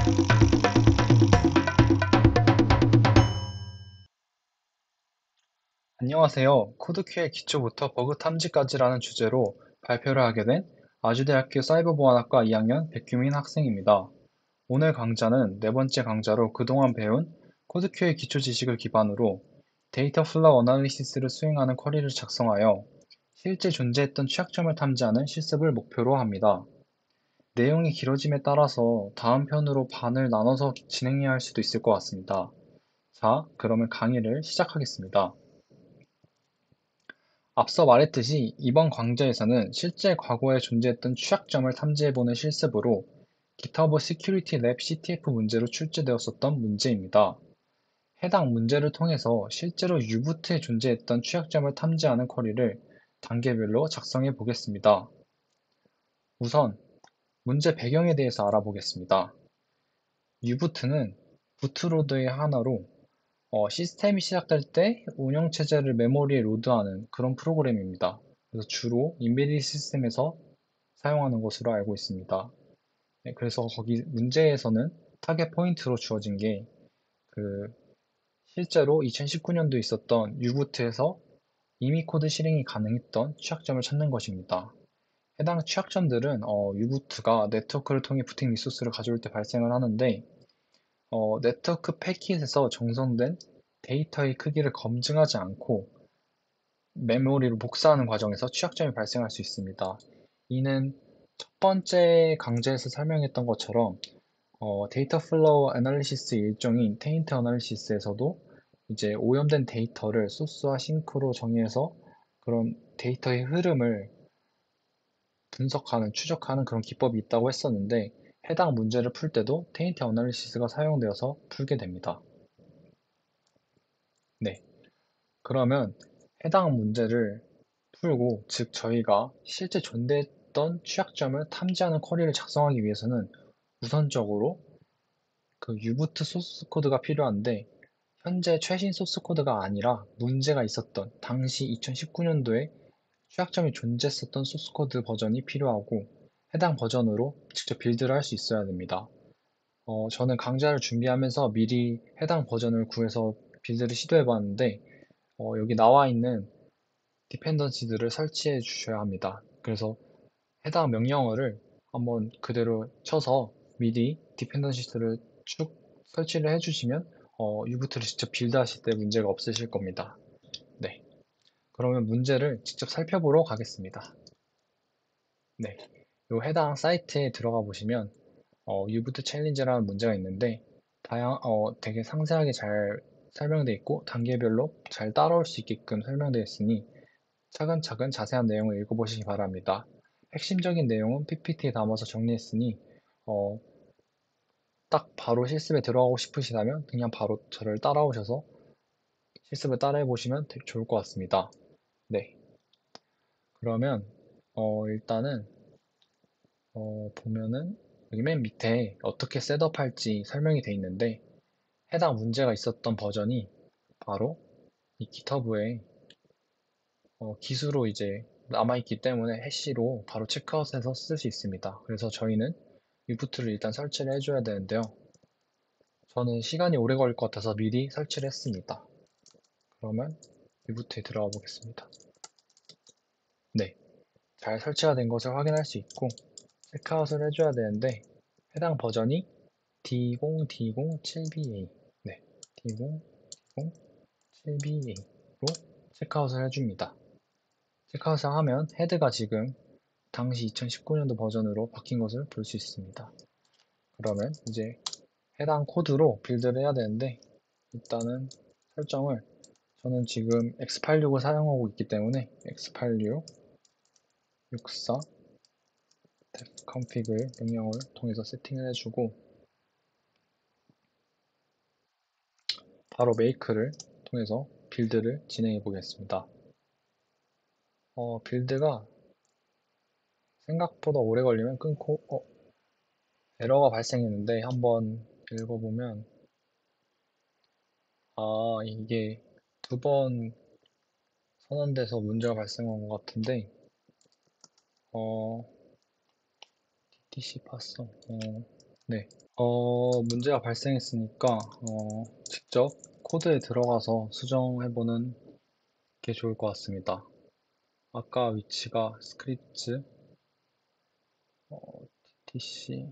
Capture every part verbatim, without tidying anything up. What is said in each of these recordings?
안녕하세요. 코드큐의 기초부터 버그 탐지까지라는 주제로 발표를 하게 된 아주대학교 사이버보안학과 이 학년 백규민 학생입니다. 오늘 강좌는 네 번째 강좌로 그동안 배운 코드큐의 기초 지식을 기반으로 데이터 플로우 어널리시스를 수행하는 쿼리를 작성하여 실제 존재했던 취약점을 탐지하는 실습을 목표로 합니다. 내용이 길어짐에 따라서 다음 편으로 반을 나눠서 진행해야 할 수도 있을 것 같습니다. 자, 그러면 강의를 시작하겠습니다. 앞서 말했듯이 이번 강좌에서는 실제 과거에 존재했던 취약점을 탐지해보는 실습으로 GitHub Security Lab 씨티에프 문제로 출제되었었던 문제입니다. 해당 문제를 통해서 실제로 유부트에 존재했던 취약점을 탐지하는 쿼리를 단계별로 작성해 보겠습니다. 우선 문제 배경에 대해서 알아보겠습니다. 유부트는 부트로드의 하나로 어, 시스템이 시작될 때 운영체제를 메모리에 로드하는 그런 프로그램입니다. 그래서 주로 인베디드 시스템에서 사용하는 것으로 알고 있습니다. 네, 그래서 거기 문제에서는 타겟 포인트로 주어진 게 그 실제로 이천십구 년도에 있었던 유부트에서 이미 코드 실행이 가능했던 취약점을 찾는 것입니다. 해당 취약점들은 어, 유부트가 네트워크를 통해 부팅 리소스를 가져올 때 발생을 하는데 어, 네트워크 패킷에서 정성된 데이터의 크기를 검증하지 않고 메모리로 복사하는 과정에서 취약점이 발생할 수 있습니다. 이는 첫 번째 강좌에서 설명했던 것처럼 어, 데이터 플로우 애널리시스 일종인 테인트 애널리시스에서도 이제 오염된 데이터를 소스와 싱크로 정의해서 그런 데이터의 흐름을 분석하는, 추적하는 그런 기법이 있다고 했었는데 해당 문제를 풀 때도 테인트 애널리시스가 사용되어서 풀게 됩니다. 네, 그러면 해당 문제를 풀고, 즉 저희가 실제 존재했던 취약점을 탐지하는 쿼리를 작성하기 위해서는 우선적으로 그 유부트 소스 코드가 필요한데 현재 최신 소스 코드가 아니라 문제가 있었던 당시 이천십구 년도에 취약점이 존재했었던 소스 코드 버전이 필요하고 해당 버전으로 직접 빌드를 할 수 있어야 됩니다. 어, 저는 강좌를 준비하면서 미리 해당 버전을 구해서 빌드를 시도해 봤는데 어, 여기 나와 있는 디펜던시들을 설치해 주셔야 합니다. 그래서 해당 명령어를 한번 그대로 쳐서 미리 디펜던시들을 쭉 설치를 해주시면 어, 유부트를 직접 빌드하실 때 문제가 없으실 겁니다. 네, 그러면 문제를 직접 살펴보러 가겠습니다. 네, 요 해당 사이트에 들어가 보시면 어, 유부트 챌린지라는 문제가 있는데 다양, 어, 되게 상세하게 잘 설명되어 있고 단계별로 잘 따라올 수 있게끔 설명되어 있으니 차근차근 자세한 내용을 읽어보시기 바랍니다. 핵심적인 내용은 피피티에 담아서 정리했으니 어, 딱 바로 실습에 들어가고 싶으시다면 그냥 바로 저를 따라오셔서 실습을 따라해 보시면 되게 좋을 것 같습니다. 네, 그러면 어, 일단은 어, 보면은 여기 맨 밑에 어떻게 셋업할지 설명이 되어 있는데 해당 문제가 있었던 버전이 바로 이 깃허브에 어, 기수로 이제 남아있기 때문에 해시로 바로 체크아웃해서 쓸 수 있습니다. 그래서 저희는 유부트를 일단 설치를 해줘야 되는데요. 저는 시간이 오래 걸릴 것 같아서 미리 설치를 했습니다. 그러면 유부트에 들어가 보겠습니다. 네, 잘 설치가 된 것을 확인할 수 있고 체크아웃을 해줘야 되는데 해당 버전이 디 공 디 공 칠 비 에이 네, 디 공 디 공 칠 비 에이로 체크아웃을 해줍니다. 체크아웃을 하면 헤드가 지금 당시 이천십구 년도 버전으로 바뀐 것을 볼 수 있습니다. 그러면 이제 해당 코드로 빌드를 해야 되는데 일단은 설정을 저는 지금 엑스 팔십육을 사용하고 있기 때문에 엑스 팔십육 육십사 defconfig 명령을 통해서 세팅을 해주고 바로 make를 통해서 빌드를 진행해 보겠습니다. 어, 빌드가 생각보다 오래 걸리면 끊고 어, 에러가 발생했는데 한번 읽어보면 아 이게 두 번 선언돼서 문제가 발생한 것 같은데 어 디티씨 파서 어, 네. 어, 문제가 발생했으니까, 어, 직접 코드에 들어가서 수정해보는 게 좋을 것 같습니다. 아까 위치가 스크립트, 어, 티티씨,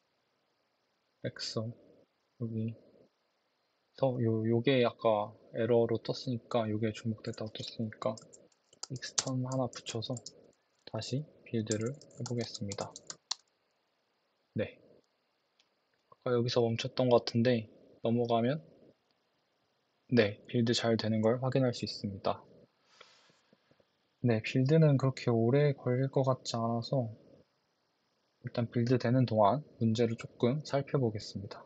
엑소, 여기, 서, 요, 요게 아까 에러로 떴으니까, 요게 중복됐다고 떴으니까, 익스턴 하나 붙여서 다시 빌드를 해보겠습니다. 네. 아까 여기서 멈췄던 것 같은데, 넘어가면, 네, 빌드 잘 되는 걸 확인할 수 있습니다. 네, 빌드는 그렇게 오래 걸릴 것 같지 않아서 일단 빌드 되는 동안 문제를 조금 살펴보겠습니다.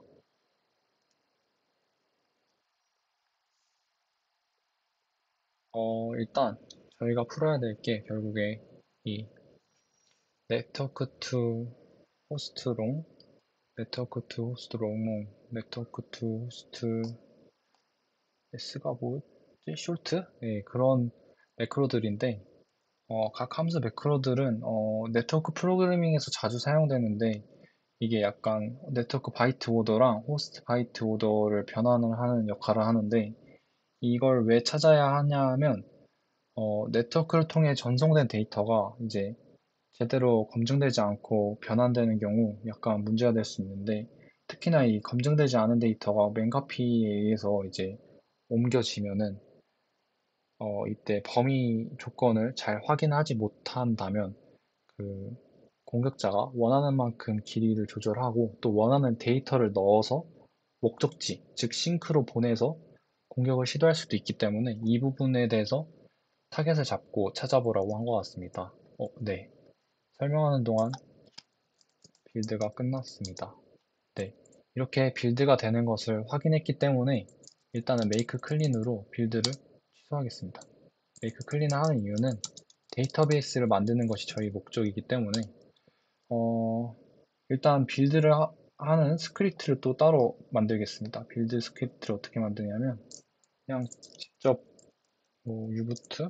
어, 일단 저희가 풀어야 될 게 결국에 이 네트워크 투 호스트 롱, 네트워크 투 호스트 롱, 네트워크 투 호스트 S가 뭐지? 숄트? 네, 그런 매크로들인데 어, 각 함수 매크로들은 어, 네트워크 프로그래밍에서 자주 사용되는데 이게 약간 네트워크 바이트 오더랑 호스트 바이트 오더를 변환을 하는 역할을 하는데 이걸 왜 찾아야 하냐면 어, 네트워크를 통해 전송된 데이터가 이제 제대로 검증되지 않고 변환되는 경우 약간 문제가 될 수 있는데 특히나 이 검증되지 않은 데이터가 맨카피에 의해서 이제 옮겨지면은 어, 이때 범위 조건을 잘 확인하지 못한다면 그 공격자가 원하는 만큼 길이를 조절하고 또 원하는 데이터를 넣어서 목적지, 즉 싱크로 보내서 공격을 시도할 수도 있기 때문에 이 부분에 대해서 타겟을 잡고 찾아보라고 한 것 같습니다. 어, 네. 설명하는 동안 빌드가 끝났습니다. 네. 이렇게 빌드가 되는 것을 확인했기 때문에 일단은 메이크 클린으로 빌드를 취소하겠습니다. 메이크 클린을 하는 이유는 데이터베이스를 만드는 것이 저희 목적이기 때문에 어, 일단 빌드를 하, 는 스크립트를 또 따로 만들겠습니다. 빌드 스크립트를 어떻게 만드냐면 그냥 직접 뭐 유부트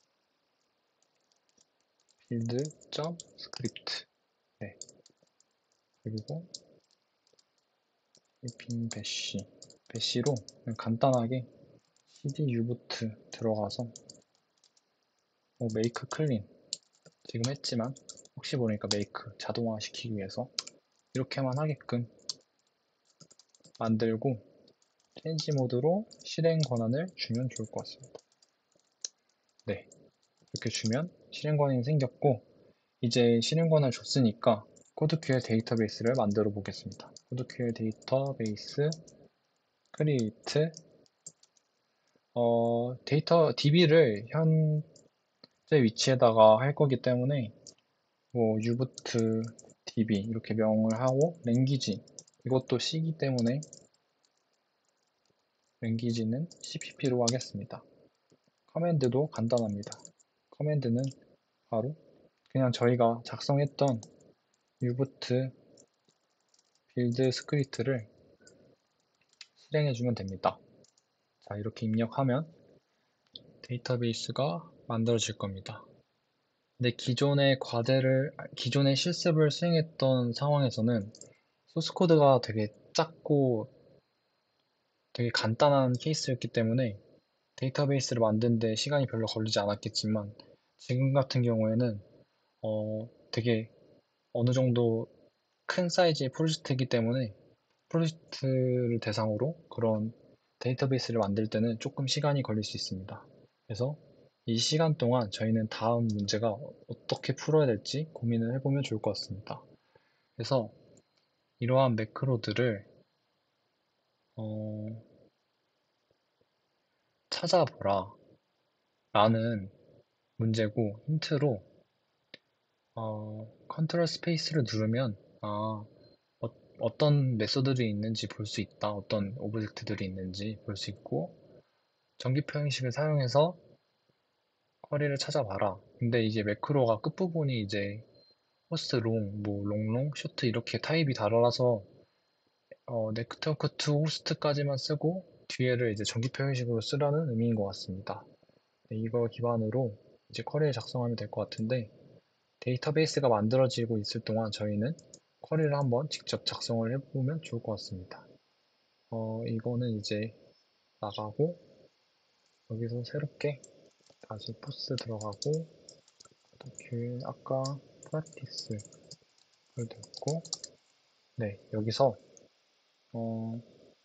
빌드 점 스크립트 네. 그리고 빈 배시 배시로 그냥 간단하게 cd 유부트 들어가서 뭐 메이크 클린 지금 했지만 혹시 모르니까 메이크 자동화 시키기 위해서 이렇게만 하게끔 만들고 체인지 모드로 실행 권한을 주면 좋을 것 같습니다. 네, 이렇게 주면 실행 권한이 생겼고 이제 실행 권한을 줬으니까 코드큐엘 데이터베이스를 만들어 보겠습니다. 코드큐엘 데이터베이스 크리에이트 어, 데이터 디비를 현재 위치에다가 할 거기 때문에 뭐 유부트 디비 이렇게 명을 하고 랭귀지 이것도 C이기 때문에 랭귀지는 씨피피로 하겠습니다. 커맨드도 간단합니다. 커맨드는 바로 그냥 저희가 작성했던 유부트 빌드 스크립트를 실행해주면 됩니다. 자, 이렇게 입력하면 데이터베이스가 만들어질 겁니다. 근데 기존의 과제를, 기존의 실습을 수행했던 상황에서는 소스 코드가 되게 작고 되게 간단한 케이스였기 때문에 데이터베이스를 만드는데 시간이 별로 걸리지 않았겠지만 지금 같은 경우에는 어, 되게 어느 정도 큰 사이즈의 프로젝트이기 때문에 프로젝트를 대상으로 그런 데이터베이스를 만들 때는 조금 시간이 걸릴 수 있습니다. 그래서 이 시간 동안 저희는 다음 문제가 어떻게 풀어야 될지 고민을 해보면 좋을 것 같습니다. 그래서 이러한 매크로들을 어, 찾아보라 라는 문제고 힌트로 어, 컨트롤 스페이스를 누르면 아, 어, 떤 메소드들이 있는지 볼 수 있다. 어떤 오브젝트들이 있는지 볼 수 있고 전기표 형식을 사용해서 쿼리를 찾아봐라. 근데 이제 매크로가 끝부분이 이제 호스트 롱, 뭐 롱롱, 쇼트 이렇게 타입이 달라서 어, 네트워크 투 호스트까지만 쓰고 뒤에를 이제 전기표 형식으로 쓰라는 의미인 것 같습니다. 네, 이거 기반으로 이제 쿼리를 작성하면 될 것 같은데 데이터베이스가 만들어지고 있을 동안 저희는 쿼리를 한번 직접 작성을 해보면 좋을 것 같습니다. 어, 이거는 이제 나가고 여기서 새롭게 다시 포스 들어가고 q 아까 프랙티스를 됐고 네 여기서 어,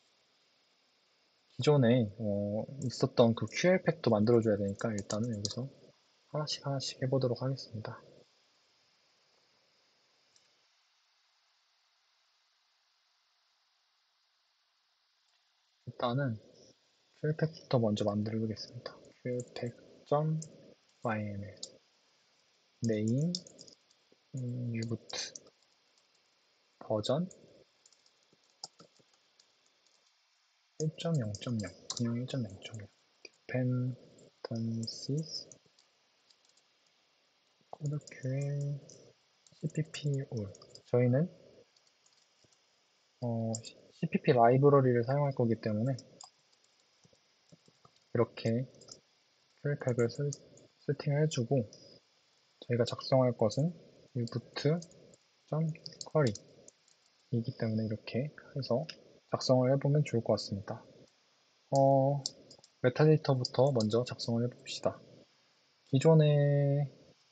기존에 어, 있었던 그 큐엘 팩도 만들어줘야 되니까 일단은 여기서 하나씩 하나씩 해보도록 하겠습니다. 일단은 큐엘 팩부터 먼저 만들어 보겠습니다. 큐엘팩.yml 네임 음, 유부트 버전 일 점 영 점 영 그냥 일 점 영 점 영 dependencies 코드큐엘 씨피피 all 저희는 어, 씨피피 라이브러리를 사용할 거기 때문에 이렇게 큐엘팩을 세팅을 해주고 저희가 작성할 것은 유부트.query 이기 때문에 이렇게 해서 작성을 해보면 좋을 것 같습니다. 어, 메타데이터부터 먼저 작성을 해봅시다. 기존에는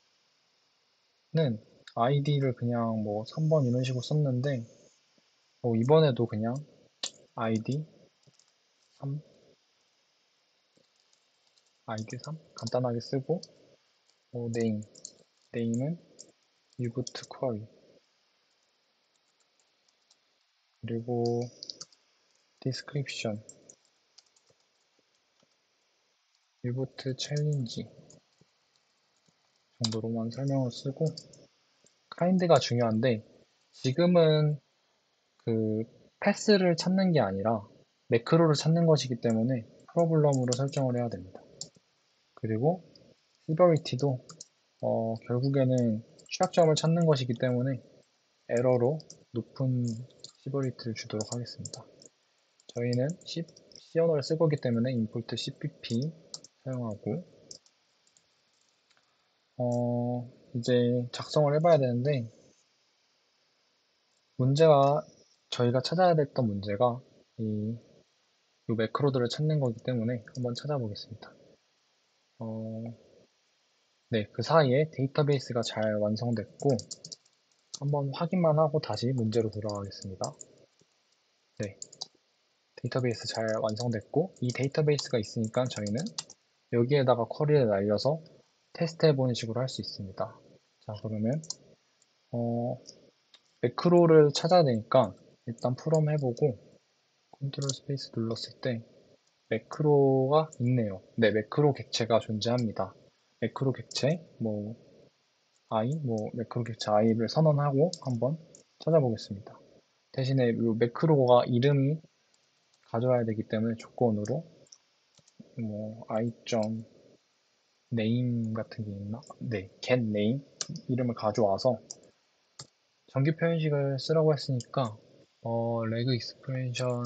아이디를 그냥 뭐 삼 번 이런 식으로 썼는데 뭐 이번에도 그냥 아이디 삼, 아이디 삼 간단하게 쓰고 뭐 네임, 네임은 유부트 쿼리 그리고 디스크립션 유부트 챌린지 정도로만 설명을 쓰고 카인드가 중요한데 지금은 그 패스를 찾는 게 아니라 매크로를 찾는 것이기 때문에 프로블럼으로 설정을 해야 됩니다. 그리고 시버리티도 어, 결국에는 취약점을 찾는 것이기 때문에 에러로 높은 시버리티를 주도록 하겠습니다. 저희는 C, C 언어를 쓸 거기 때문에 import 씨피피 사용하고 어, 이제 작성을 해봐야 되는데 문제가 저희가 찾아야 됐던 문제가 이, 이 매크로들을 찾는 거기 때문에 한번 찾아보겠습니다. 어, 네, 그 사이에 데이터베이스가 잘 완성됐고 한번 확인만 하고 다시 문제로 돌아가겠습니다. 네, 데이터베이스 잘 완성됐고 이 데이터베이스가 있으니까 저희는 여기에다가 쿼리를 날려서 테스트해보는 식으로 할 수 있습니다. 자, 그러면 어, 매크로를 찾아야 되니까 일단 프롬 해보고 컨트롤 스페이스 눌렀을 때 매크로가 있네요. 네, 매크로 객체가 존재합니다. 매크로 객체, 뭐 i, 뭐 매크로 객체 i를 선언하고 한번 찾아보겠습니다. 대신에 이 매크로가 이름이 가져와야 되기 때문에 조건으로 뭐 i.name 같은 게 있나? 네, get name 이름을 가져와서 정규 표현식을 쓰라고 했으니까 어, leg expression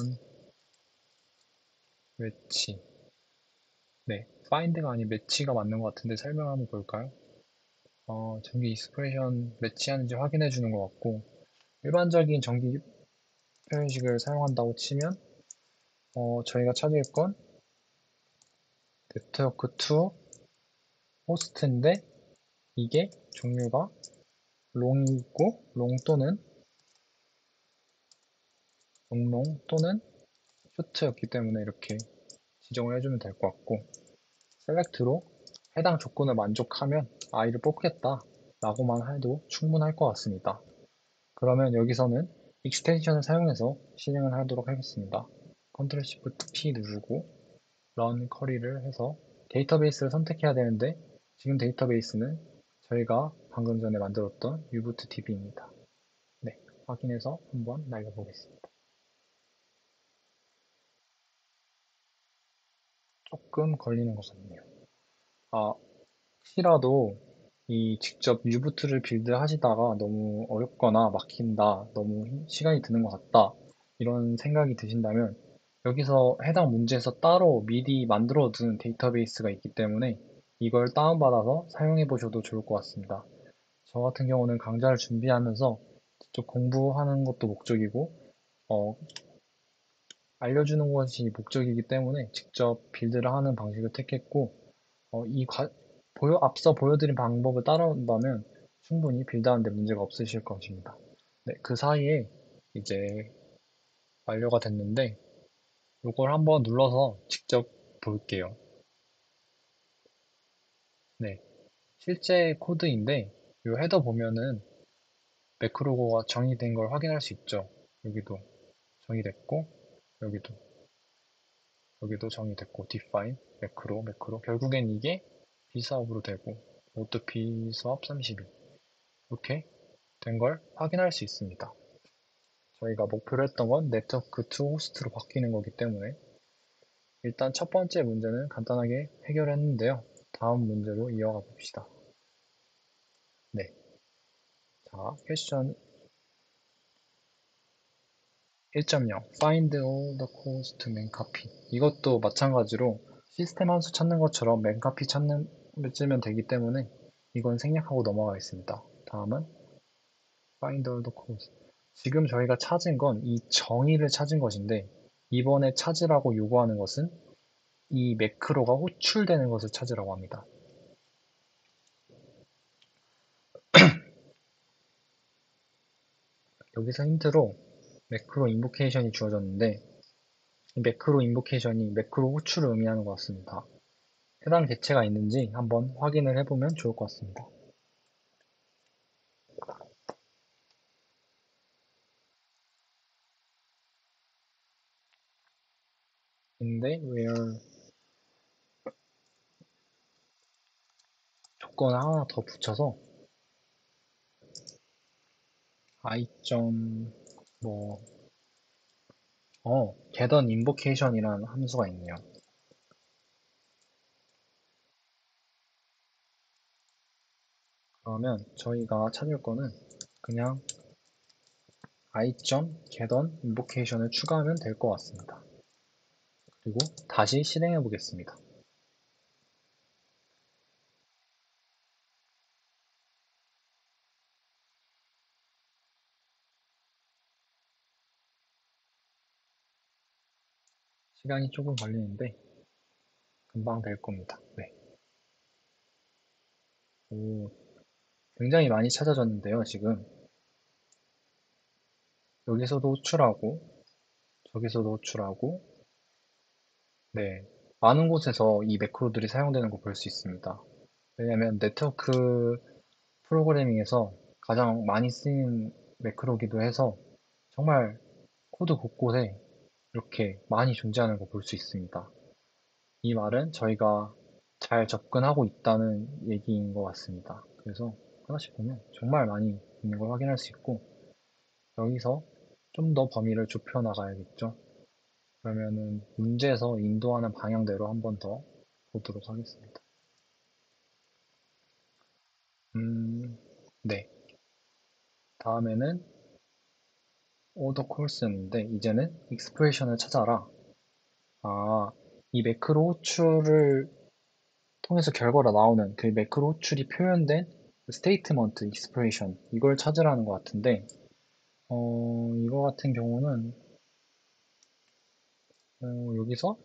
match 네, find가 아닌 match가 맞는 것 같은데 설명 한번 볼까요? 어, 정기 익스프레션 매치하는지 확인해 주는 것 같고 일반적인 정기 표현식을 사용한다고 치면 어, 저희가 찾을 건 네트워크 투 호스트인데 이게 종류가 롱이 있고 롱 또는 롱롱 또는 쇼트였기 때문에 이렇게 지정을 해주면 될 것 같고 셀렉트로 해당 조건을 만족하면 i를 뽑겠다 라고만 해도 충분할 것 같습니다. 그러면 여기서는 익스텐션을 사용해서 실행을 하도록 하겠습니다. 컨트롤 시프트 피 누르고 run 쿼리를 해서 데이터베이스를 선택해야 되는데 지금 데이터베이스는 저희가 방금 전에 만들었던 유부트디비입니다. 네, 확인해서 한번 날려보겠습니다. 조금 걸리는 것 같네요. 아, 혹시라도 이 직접 유부트를 빌드 하시다가 너무 어렵거나 막힌다, 너무 힘- 시간이 드는 것 같다, 이런 생각이 드신다면 여기서 해당 문제에서 따로 미리 만들어둔 데이터베이스가 있기 때문에 이걸 다운받아서 사용해 보셔도 좋을 것 같습니다. 저 같은 경우는 강좌를 준비하면서 또 공부하는 것도 목적이고, 어, 알려주는 것이 목적이기 때문에 직접 빌드를 하는 방식을 택했고, 어, 이 과, 보여, 앞서 보여드린 방법을 따라온다면 충분히 빌드하는 데 문제가 없으실 것입니다. 네, 그 사이에 이제 완료가 됐는데, 이걸 한번 눌러서 직접 볼게요. 네, 실제 코드인데, 이 헤더 보면은 매크로가 정의된 걸 확인할 수 있죠. 여기도 정의됐고, 여기도, 여기도 정의됐고, define, 매크로, 매크로. 결국엔 이게 B사업으로 되고, 모두 B사업 삼십이. 이렇게 된 걸 확인할 수 있습니다. 저희가 목표로 했던 건 네트워크 투 호스트로 바뀌는 거기 때문에 일단 첫 번째 문제는 간단하게 해결했는데요. 다음 문제로 이어가 봅시다. 네. 자, 퀘션 일 점 영 Find all the calls to man copy. 이것도 마찬가지로 시스템 함수 찾는 것처럼 man copy 찾는 면 되기 때문에 이건 생략하고 넘어가겠습니다. 다음은 Find all the calls. 지금 저희가 찾은 건 이 정의를 찾은 것인데 이번에 찾으라고 요구하는 것은 이 매크로가 호출되는 것을 찾으라고 합니다. 여기서 힌트로 매크로 인보케이션이 주어졌는데 이 매크로 인보케이션이 매크로 호출을 의미하는 것 같습니다. 해당 객체가 있는지 한번 확인을 해보면 좋을 것 같습니다. 근데 where 조건 하나 더 붙여서 i. 뭐 어, getOn invocation이라는 함수가 있네요. 그러면 저희가 찾을 거는 그냥 i. getOn invocation을 추가하면 될 것 같습니다. 그리고 다시 실행해 보겠습니다. 시간이 조금 걸리는데 금방 될 겁니다. 네. 오, 굉장히 많이 찾아졌는데요, 지금. 여기서도 호출하고, 저기서도 호출하고, 네. 많은 곳에서 이 매크로들이 사용되는 거 볼 수 있습니다. 왜냐면 네트워크 프로그래밍에서 가장 많이 쓰이는 매크로기도 해서 정말 코드 곳곳에 이렇게 많이 존재하는 거 볼 수 있습니다. 이 말은 저희가 잘 접근하고 있다는 얘기인 것 같습니다. 그래서 하나씩 보면 정말 많이 있는 걸 확인할 수 있고 여기서 좀 더 범위를 좁혀 나가야겠죠. 그러면은 문제에서 인도하는 방향대로 한 번 더 보도록 하겠습니다. 음, 네. 다음에는 order calls인데 이제는 expression을 찾아라. 아, 이 매크로 호출을 통해서 결과로 나오는 그 매크로 호출이 표현된 스테이트먼트, 익스프레션 이걸 찾으라는 것 같은데 어, 이거 같은 경우는 어, 여기서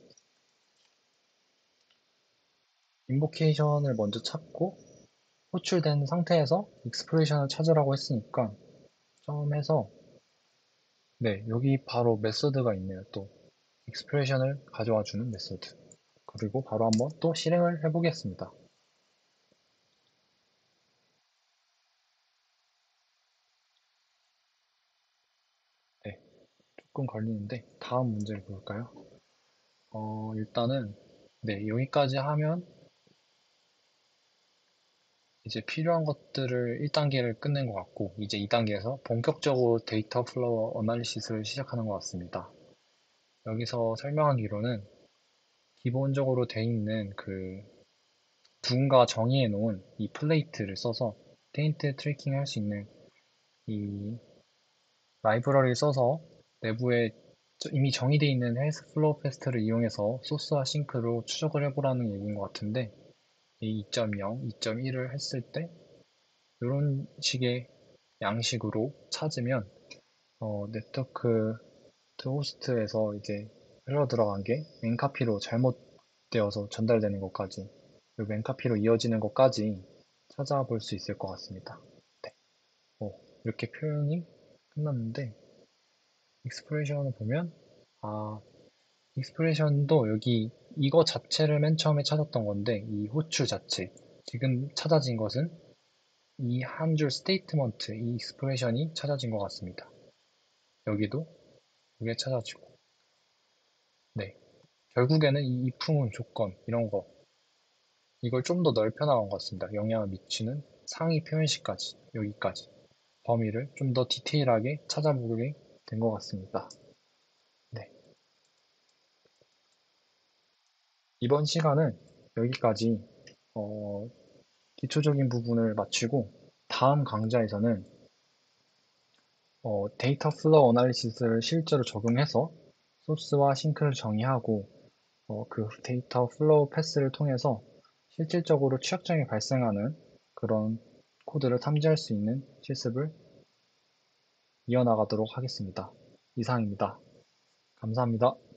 인보케이션을 먼저 찾고 호출된 상태에서 익스프레션을 찾으라고 했으니까 점에서 네, 여기 바로 메서드가 있네요. 또 익스프레션을 가져와 주는 메서드. 그리고 바로 한번 또 실행을 해보겠습니다. 네, 조금 걸리는데 다음 문제를 볼까요? 어, 일단은 네, 여기까지 하면 이제 필요한 것들을 일 단계를 끝낸 것 같고 이제 이 단계에서 본격적으로 데이터 플로우 어널리시스를 시작하는 것 같습니다. 여기서 설명하기로는 기본적으로 돼 있는 그 누군가 정의해 놓은 이 플레이트를 써서 테인트 트래킹 할 수 있는 이 라이브러리를 써서 내부에 이미 정의되어 있는 헬스 플로우 패스트를 이용해서 소스와 싱크로 추적을 해보라는 얘기인 것 같은데 이 이 점 영, 이 점 일을 했을 때 이런 식의 양식으로 찾으면 어, 네트워크 호스트에서 이제 흘러 들어간 게 맨카피로 잘못되어서 전달되는 것까지, 그 맨카피로 이어지는 것까지 찾아볼 수 있을 것 같습니다. 네. 어, 이렇게 표현이 끝났는데, 익스프레션을 보면, 아, 익스프레션도 여기 이거 자체를 맨 처음에 찾았던 건데, 이 호추 자체. 지금 찾아진 것은 이 한 줄 스테이트먼트, 이 익스프레션이 찾아진 것 같습니다. 여기도 이게 찾아지고. 네. 결국에는 이 이풍은 조건, 이런 거, 이걸 좀 더 넓혀 나간 것 같습니다. 영향을 미치는 상위 표현식까지, 여기까지. 범위를 좀 더 디테일하게 찾아보게 된 것 같습니다. 네. 이번 시간은 여기까지, 어, 기초적인 부분을 마치고, 다음 강좌에서는, 어, 데이터 플로우 어널리시스를 실제로 적용해서 소스와 싱크를 정의하고, 어, 그 데이터 플로우 패스를 통해서 실질적으로 취약점이 발생하는 그런 코드를 탐지할 수 있는 실습을 이어나가도록 하겠습니다. 이상입니다. 감사합니다.